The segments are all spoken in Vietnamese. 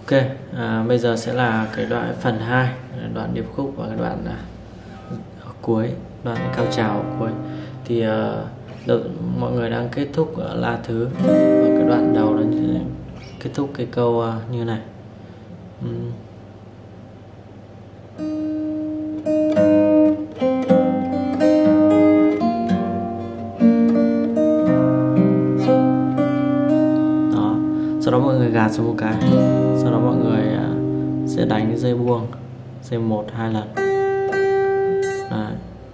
Ok, bây giờ sẽ là cái đoạn phần 2, đoạn điệp khúc và cái đoạn ở cuối, đoạn cao trào ở cuối. Thì mọi người đang kết thúc la thứ, và cái đoạn đầu nó kết thúc cái câu như này. Đó, sau đó mọi người gạt xuống một cái, sau đó mọi người sẽ đánh dây buông, dây 1 2 lần. Đấy.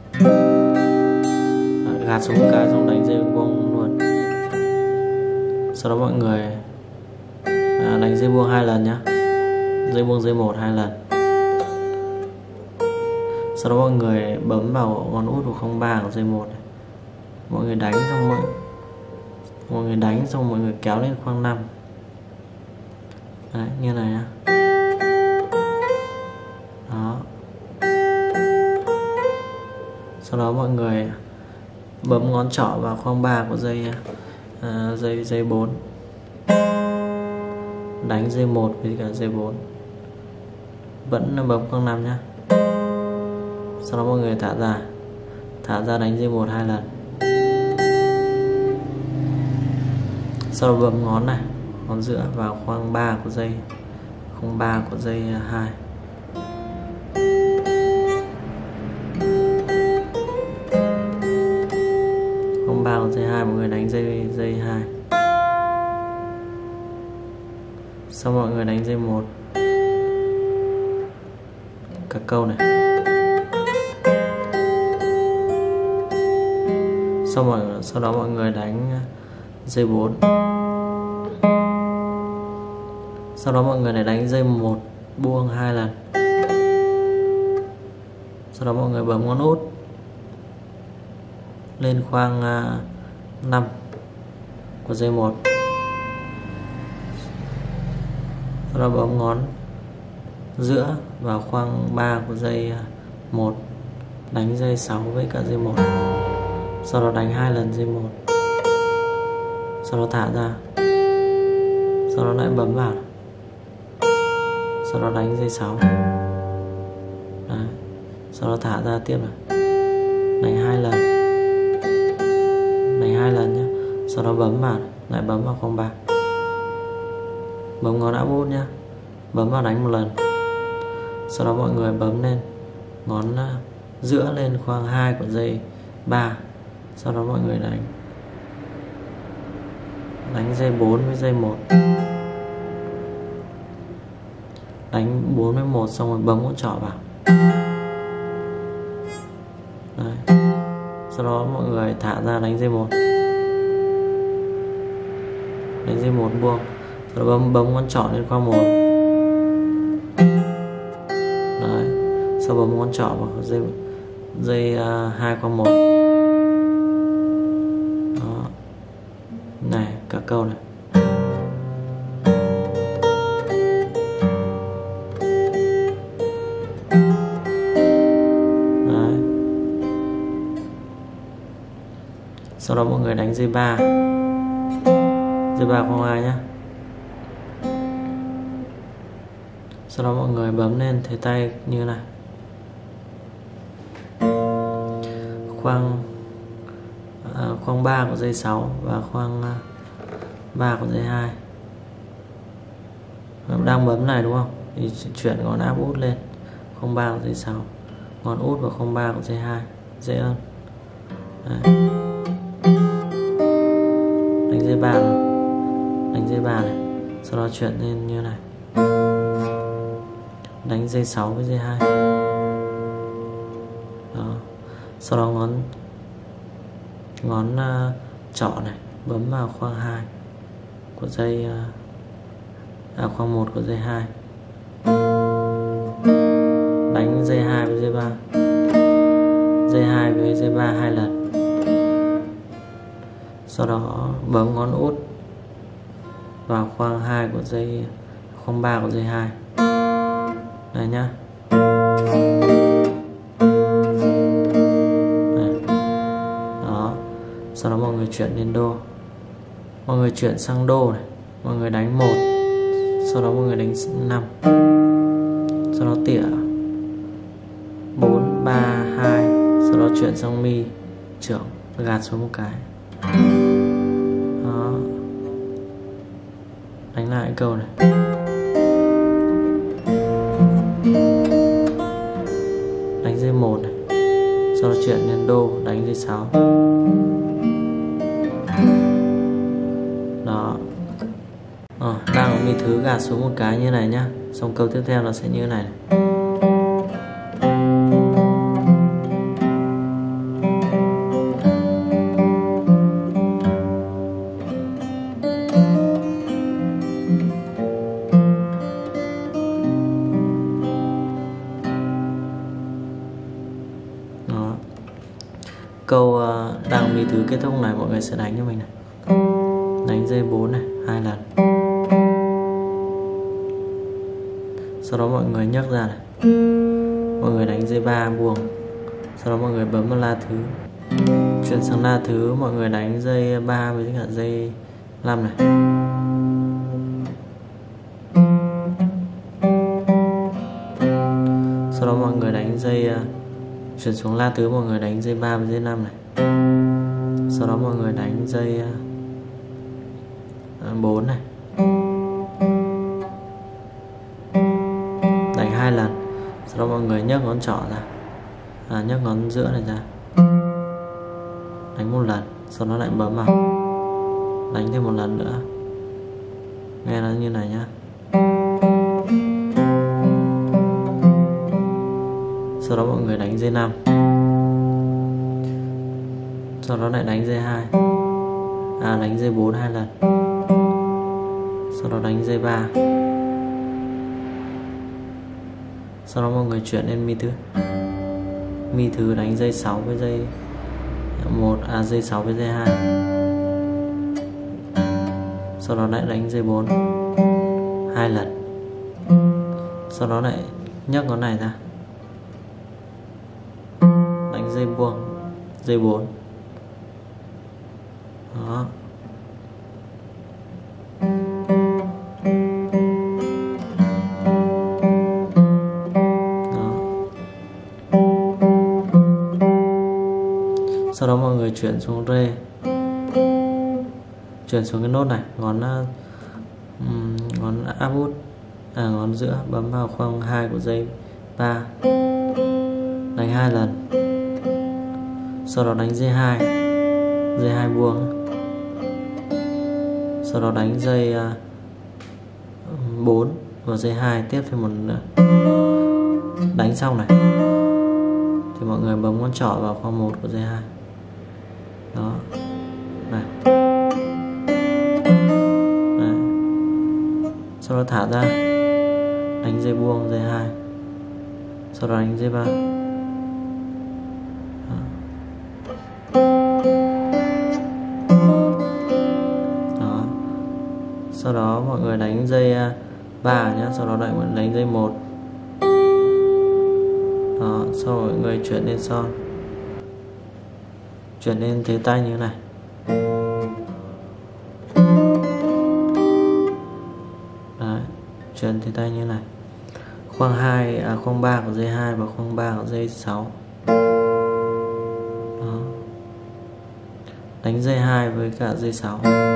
Gạt xuống một cái xong đánh dây buông luôn. Sau đó mọi người đánh dây buông 2 lần nhá. Dây buông dây 1 2 lần. Sau đó mọi người bấm vào ngón út của 03 của dây 1 này. Mọi người đánh xong mọi người kéo lên khoang 5. Đấy, như này nhá. Đó. Sau đó mọi người bấm ngón trỏ vào khoang 3 của dây 4. Đánh dây 1 với cả dây 4. Vẫn bấm khoang 5 nhá. Sau đó mọi người thả ra đánh dây 1 2 lần. Sau đó bấm ngón này, ngón giữa vào khoang 3 của dây 2. Khoang 3 của dây 2 mọi người đánh dây 2. Sau mọi người đánh dây 1. Các câu này. Sau đó mọi người đánh dây 4. Sau đó mọi người lại đánh dây 1 buông 2 lần. Sau đó mọi người bấm ngón út lên khoang 5 của dây 1. Sau đó bấm ngón giữa vào khoang 3 của dây 1. Đánh dây 6 với cả dây 1. Sau đó đánh 2 lần dây 1. Sau đó thả ra. Sau đó lại bấm vào. Sau đó đánh dây 6. Đấy. Sau đó thả ra tiếp này. Đánh 2 lần. Đánh 2 lần nhé. Sau đó bấm vào. Lại bấm vào khoang 3. Bấm ngón áp út nhé. Bấm vào đánh 1 lần. Sau đó mọi người bấm lên ngón giữa lên khoang 2 của dây 3. Sau đó mọi người đánh dây 4 với dây 1. Đánh 4 với 1 xong rồi bấm ngón trỏ vào. Đấy. Sau đó mọi người thả ra đánh dây 1. Đánh dây 1 buông. Sau đó bấm ngón trỏ lên khoang 1. Đấy. Sau bấm ngón trỏ vào dây 2 khoang 1. Đó. Này, các câu này. Đấy. Sau đó mọi người đánh dây 3. Dây 3 khoang 2 nhá. Sau đó mọi người bấm lên thế tay như này. Khoang 3 của dây 6 và khoang 3 của dây 2. Đang bấm này đúng không? Thì chuyển ngón áp út lên khoang 3 của dây 6. Ngón út vào khoang 3 của dây 2. Dễ hơn. Đấy. Đánh dây 3 này. Đánh dây 3 này. Sau đó chuyển lên như này. Đánh dây 6 với dây 2. Đó. Sau đó ngón trỏ này bấm vào khoang 2 của dây khoang 1 của dây 2. Đánh dây 2 với dây 3. Dây 2 với dây 3 2 lần. Sau đó bấm ngón út vào khoang 2 của khoang 3 của dây 2. Đây nhá. Đây. Đó. Sau đó mọi người chuyển lên đô. Mọi người chuyển sang đô này. Mọi người đánh 1 Sau đó mọi người đánh 5. Sau đó tỉa 4, 3, 2. Sau đó chuyển sang mi trưởng, gạt xuống một cái. Đó. Đánh lại câu này. Đánh dây 1 này. Sau đó chuyển lên đô, đánh dây 6. Đó. Đang ở mi thứ gạt xuống một cái như này nhá. Xong câu tiếp theo nó sẽ như này. Đó. Câu đang mi thứ kết thúc này mọi người sẽ đánh cho mình này. Đánh dây 4 này 2 lần. Sau đó mọi người nhấc ra này. Mọi người đánh dây 3 buông. Sau đó mọi người bấm vào la thứ. Chuyển sang la thứ, mọi người đánh dây 3 với cả dây 5 này. Sau đó mọi người đánh dây chuyển xuống la thứ, mọi người đánh dây 3 với dây 5 này. Sau đó mọi người đánh dây 4 này. Đánh 2 lần. Sau đó mọi người nhấc ngón trỏ ra, nhấc ngón giữa này ra, đánh 1 lần. Sau đó lại bấm vào, đánh thêm 1 lần nữa. Nghe nó như này nhá. Sau đó mọi người đánh dây 5. Sau đó lại đánh dây 2. Đánh dây 4 2 lần. Sau đó đánh dây 3. Sau đó mọi người chuyển lên mi thứ. Mi thứ đánh dây 6 với dây 1, dây 6 với dây 2. Sau đó lại đánh dây 4 2 lần. Sau đó lại nhấc ngón này ra, đánh dây buông, dây 4. Đó. Sau đó mọi người chuyển xuống rê, chuyển xuống cái nốt này, ngón áp út, ngón giữa bấm vào khoang 2 của dây 3, đánh 2 lần. Sau đó đánh dây 2, dây 2 buông. Sau đó đánh dây 4 và dây 2 tiếp thêm một nữa. Đánh xong này thì mọi người bấm ngón trỏ vào khoang 1 của dây 2. Đó. Này. Đấy. Sau đó thả ra, đánh dây buông dây 2. Sau đó đánh dây 3. Đó. Sau đó mọi người đánh dây 3 nhé. Sau đó lại đánh dây 1. Đó. Sau mọi người chuyển lên son, chuyển lên thế tay như thế này. Đấy. Chuyển thế tay như thế này. Khoang 2, khoang 3 của dây 2 và khoang 3 của dây 6. Đó. Đánh dây 2 với cả dây 6.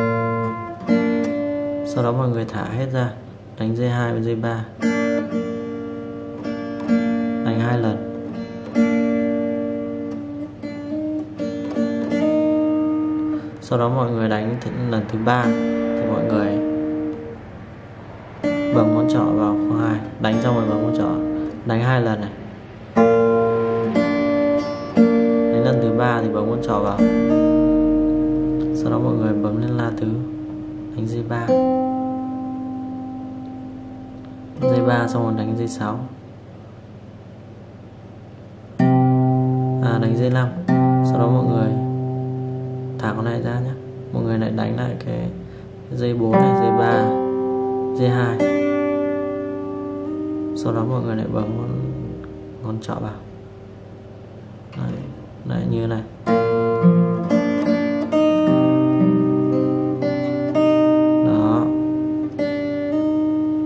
Sau đó mọi người thả hết ra, đánh dây 2 với dây 3. Đánh 2 lần. Sau đó mọi người đánh lần thứ 3 thì mọi người bấm ngón trỏ vào khoang 2, đánh xong rồi bấm ngón trỏ, đánh 2 lần này. Đến lần thứ 3 thì bấm ngón trỏ vào. Sau đó mọi người bấm lên la thứ, đánh dây 3. Dây 3 xong rồi đánh dây 6. Đánh dây 5. Sau đó mọi người thả con này ra nhé. Mọi người lại đánh lại cái dây 4 này, dây 3, dây 2. Sau đó mọi người lại bấm ngón trỏ vào. Đấy, như thế này. Đó.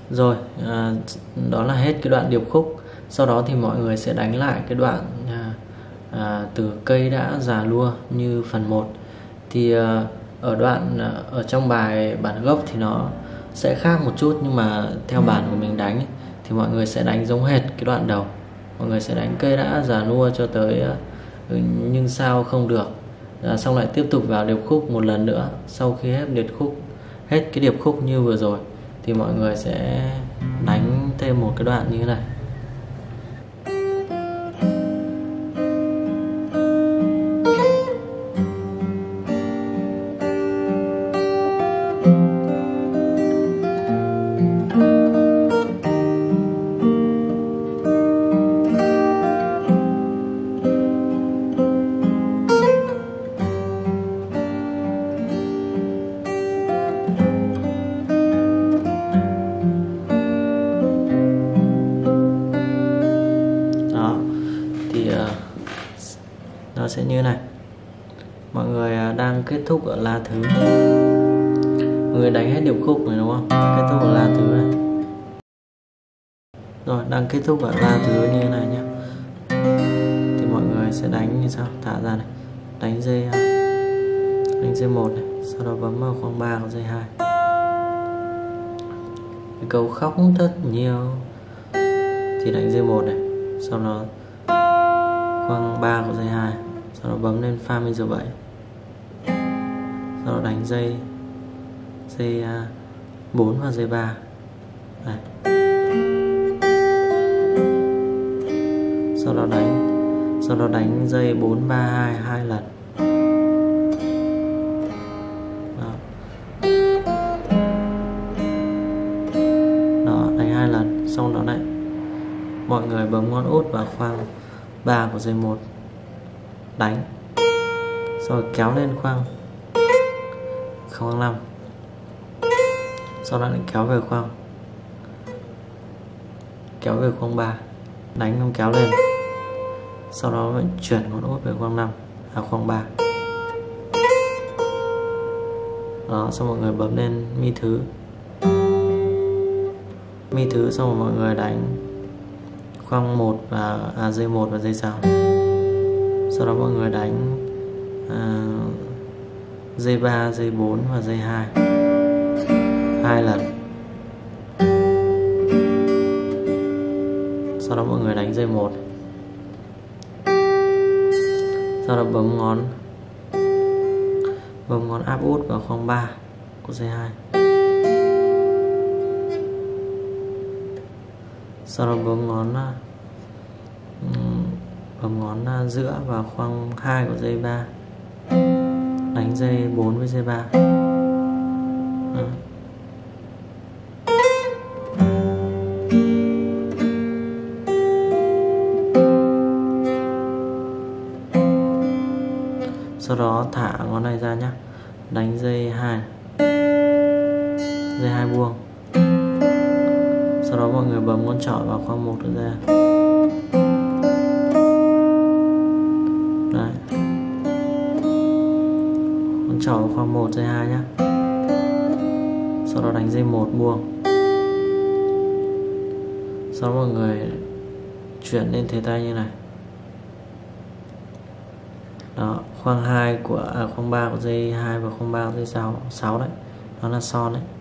Rồi, đó là hết cái đoạn điệp khúc. Sau đó thì mọi người sẽ đánh lại cái đoạn từ cây đã già lua như phần 1. Thì ở đoạn ở trong bài bản gốc thì nó sẽ khác một chút, nhưng mà theo bản của mình đánh thì mọi người sẽ đánh giống hệt cái đoạn đầu. Mọi người sẽ đánh cây đã già nua cho tới nhưng sao không được, xong lại tiếp tục vào điệp khúc một lần nữa. Sau khi hết cái điệp khúc như vừa rồi thì mọi người sẽ đánh thêm một cái đoạn như thế này. Nó sẽ như này. Mọi người đang kết thúc ở la thứ. Mọi người đánh hết điệp khúc này đúng không? Kết thúc ở la thứ này. Rồi, đang kết thúc ở la thứ như thế này nhé. Thì mọi người sẽ đánh như sau, thả ra này. Đánh dây 1 này, sau đó bấm vào khoang 3 của dây 2. Cái câu khóc rất nhiều thì đánh dây 1 này, sau đó khoang 3 của dây 2, sau đó bấm lên Fa major 7, sau đó đánh dây 4 và dây 3 này. Sau đó đánh dây 4 3 2 2 lần. Đó, đánh 2 lần. Xong đó này, mọi người bấm ngón út vào khoang 3 của dây 1, đánh, rồi kéo lên khoang 5, sau đó lại kéo về khoang 3, đánh không kéo lên, sau đó lại chuyển ngón út về khoang 5 khoang 3. Đó, xong mọi người bấm lên mi thứ, xong rồi mọi người đánh khoang 1 và dây 1 và dây 6. Sau đó mọi người đánh dây 3, dây 4 và dây 2 2 lần. Sau đó mọi người đánh dây 1. Sau đó bấm ngón áp út vào khoang 3 của dây 2. Sau đó bấm ngón giữa vào khoang 2 của dây 3, đánh dây 4 với dây 3. Đó. Sau đó thả ngón này ra nhé, đánh dây 2 buông. Sau đó mọi người bấm ngón trỏ vào khoang 1 rồi ra. Đấy. Ngón trỏ vào khoang 1 dây 2 nhé. Sau đó đánh dây 1 buông. Sau đó mọi người chuyển lên thế tay như này. Đó, khoang 2 của khoang 3 của dây 2 và khoang 3 của dây 6 đấy. Đó là son đấy.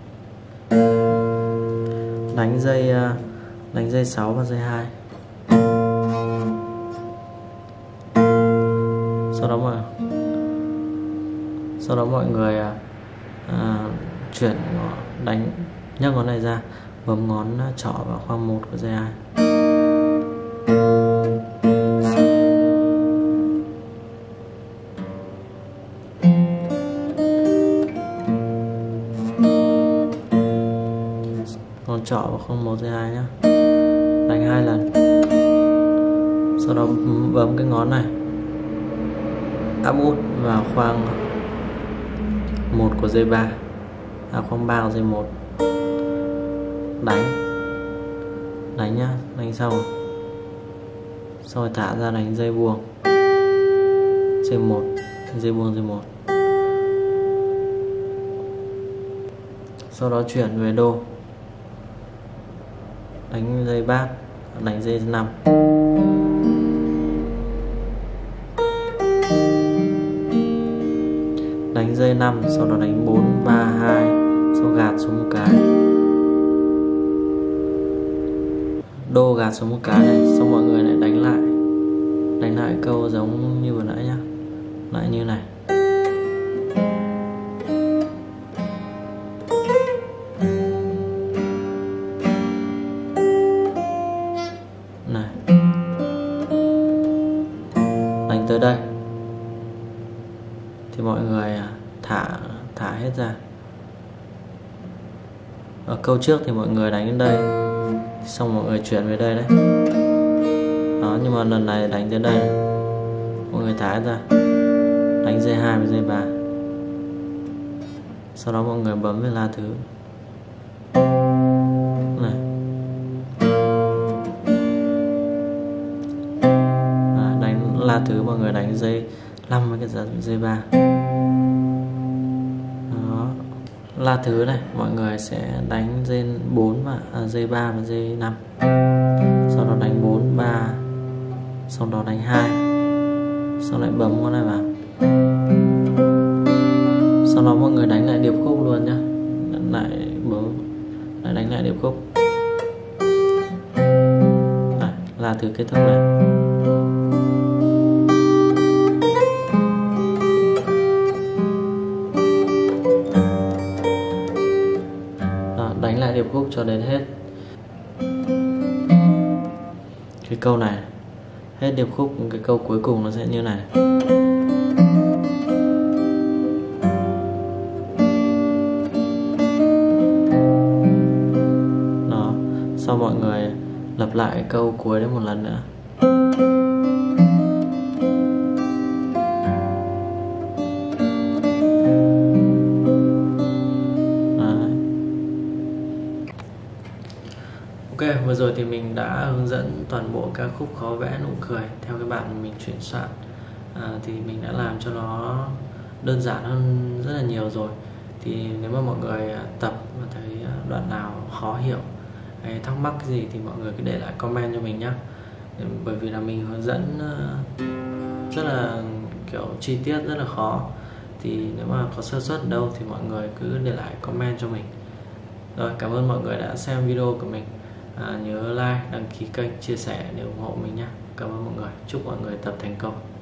Đánh dây 6 và dây 2. Sau đó mọi người chuyển nhấc ngón này ra, bấm ngón trỏ vào khoang 1 của dây 2. Ngón trỏ vào khoang 1 dây 2 nhé. Đánh 2 lần. Sau đó bấm cái ngón này áp út vào khoang 1 của dây 3, khoang 3 của dây 1. Đánh nhá, đánh xong rồi thả ra đánh dây buông, dây 1, dây buông dây 1. Sau đó chuyển về đô. đánh dây bát, đánh dây 5. Đánh dây 5, sau đó đánh 4 3 2, sau gạt xuống một cái. Đô gạt xuống một cái này, xong mọi người lại đánh lại câu giống như vừa nãy nhá. Lại như này. Này. Đánh tới đây thì mọi người thả hết ra. Ở câu trước thì mọi người đánh đến đây, xong mọi người chuyển về đây đấy. Đó, nhưng mà lần này đánh đến đây này, mọi người thả hết ra, đánh dây 2 và dây 3. Sau đó mọi người bấm về la thứ này. Đánh la thứ, mọi người đánh dây 5 với cái dây 3. Đó. La thứ này mọi người sẽ đánh dây 4 và dây 3 và dây 5. Sau đó đánh 4 3, sau đó đánh 2, sau lại bấm con này vào. Sau đó mọi người đánh lại điệp khúc luôn nhá. Lại bấm, lại đánh lại điệp khúc. La thứ kết thúc này. Đánh lại điệp khúc cho đến hết cái câu này. Hết điệp khúc, cái câu cuối cùng nó sẽ như này. Đó. Sau mọi người lặp lại cái câu cuối đấy một lần nữa. Ok, vừa rồi thì mình đã hướng dẫn toàn bộ ca khúc Khó Vẽ Nụ Cười theo cái bản mình chuyển soạn. Thì mình đã làm cho nó đơn giản hơn rất là nhiều rồi. Thì nếu mà mọi người tập và thấy đoạn nào khó hiểu hay thắc mắc gì thì mọi người cứ để lại comment cho mình nhé. Bởi vì là mình hướng dẫn rất là kiểu chi tiết, rất là khó. Thì nếu mà có sơ suất ở đâu thì mọi người cứ để lại comment cho mình. Rồi, cảm ơn mọi người đã xem video của mình. Nhớ like, đăng ký kênh, chia sẻ để ủng hộ mình nhé. Cảm ơn mọi người. Chúc mọi người tập thành công.